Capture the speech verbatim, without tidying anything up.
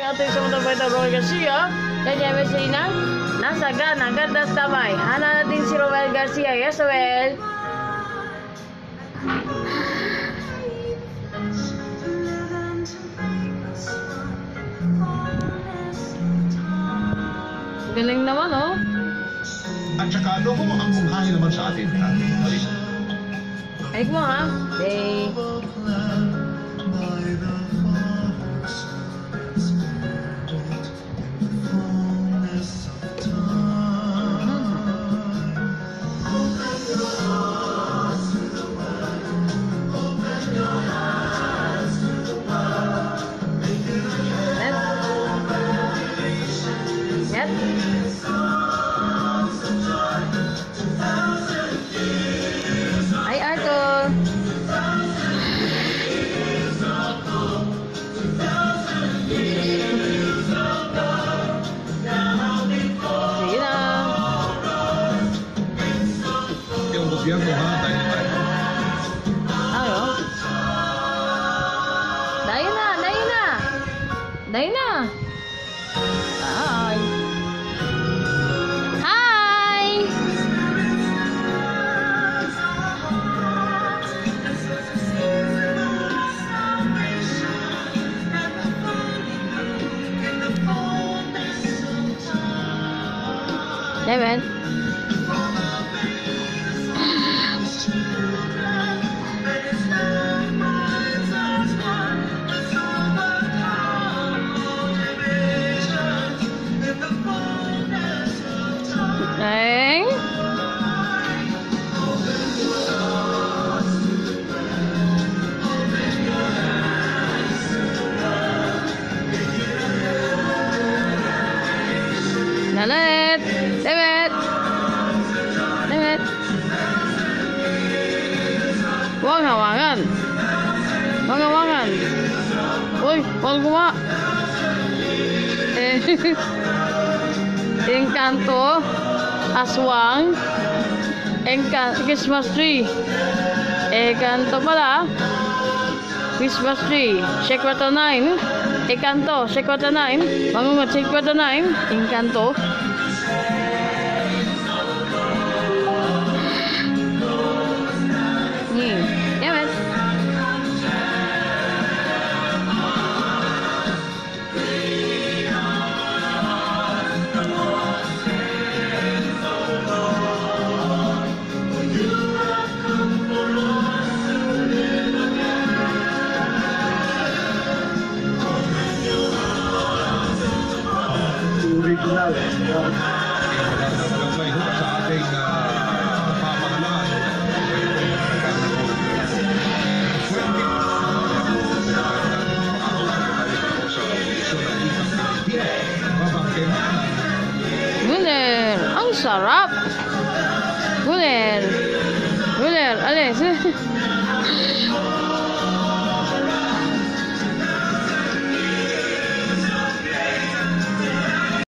ating sumunod pa ito, Roel Garcia. Yan yung message na nasa gana, gandas tamay. Hana natin si Roel Garcia. Yes, Roel. Galing naman, oh. At saka ano ko ang munghahi naman sa atin, ha? Marisa. Ay mo, ha? Day. Net. Ay, Arthur. Sige na. Yung gobyerno, ha? Dahil tayo. Ayo. Dayo na, dayo na. Dayo na. Hi. Hi. David. Neng. Nalet. David. David. Huwag hawakan. Huwag hawakan. Uy, huwag gumawa. Eh, Encanto. Aswang. Encanto. Christmas tree. Encanto pala. Christmas tree. Sekwata nine. Encanto. Sekwata nine. Mangungot. Sekwata nine. Encanto. Hmm. David. Original. Gabay ho sa ating uh, pamahalaan. Guler. Ang sarap. Guler. Guler. Alis.